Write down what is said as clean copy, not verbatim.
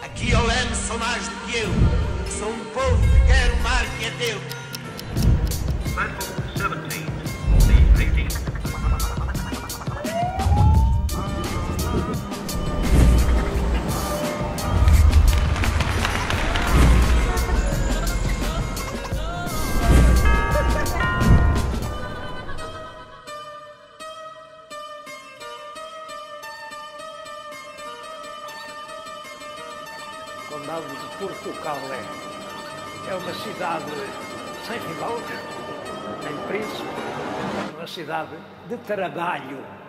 Aqui ao leme sou mais do que eu. Sou um povo que quer o mar que é teu. Platform 17, please 18. O condado de Portugal é uma cidade sem rival, nem príncipe, é uma cidade de trabalho.